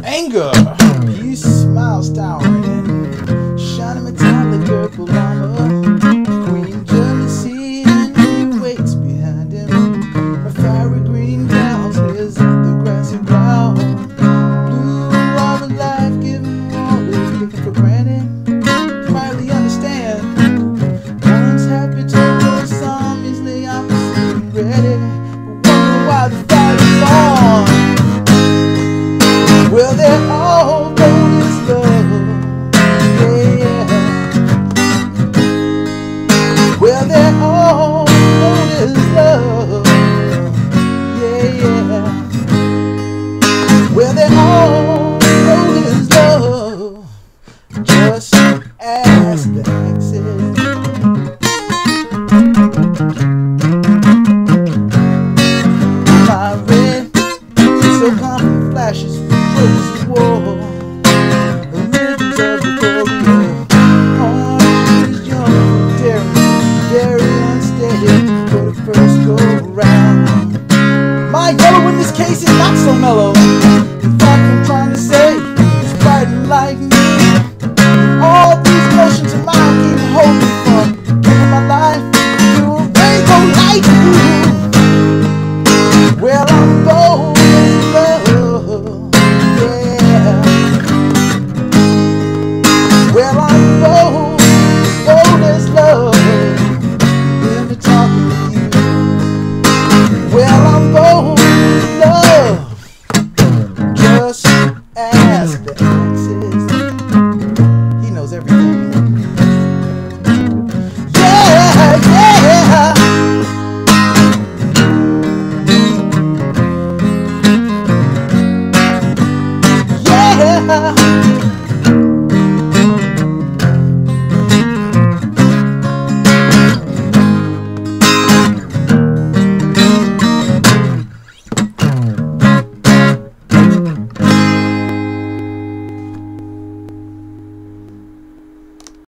Anger, peace, smiles towering, shining metallic purple armor, queen jealousy, and he waits behind him. A fiery green clouds his at the grassy ground. Blue of a life given waters taken for granted. Rightly understand, once happy to go some easily opposite and ready. But wonder why the fight is on. Well, they're all known as love, yeah. Well, they're all known as love, yeah. Well, they're all known as love, just as the exes. My red, so common flashes. War, the rhythms of the choreo. Heart is young, daring, very unsteady for the first go round. My yellow in this case is not so mellow. In fact, I'm trying to say it's fighting like me. All these emotions of mine keep holding me from giving my life to a rainbow like you. Well, I'm bold as love. Well, I'm bold as love. Let me talk to you. Well, I'm bold as love, just as the exes. He knows everything. Yeah, yeah. Yeah.